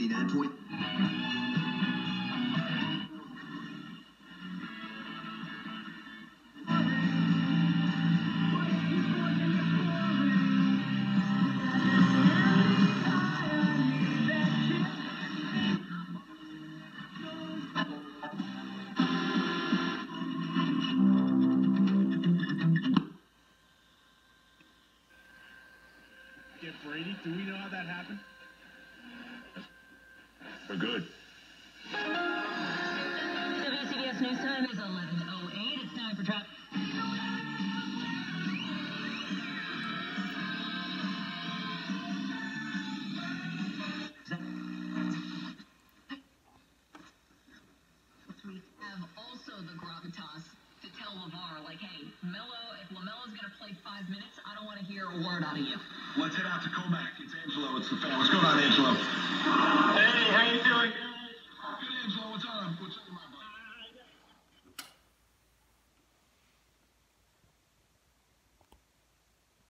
89 point. Get Brady? Do we know how that happened? We're good. WCBS News Time is 11:08. It's time for traffic. We have also the gravitas to tell LeVar, like, hey, if LaMelo's going to play 5 minutes, I don't want to hear a word out of you. Let's head out to Comac. It's Angelo. It's the fan. What's going on, Angelo? Hey, how you doing? Good, Angelo.